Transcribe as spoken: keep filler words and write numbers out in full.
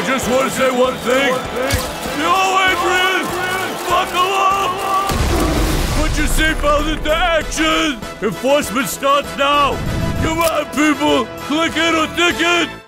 I just want to say one thing. Yo, Adrian! Buckle up! Put your seatbelt into action! Enforcement starts now! Come on, people! Click it or ticket!